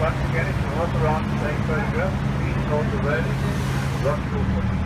Once again, if you want around to take photographs, please hold the railing, rock your foot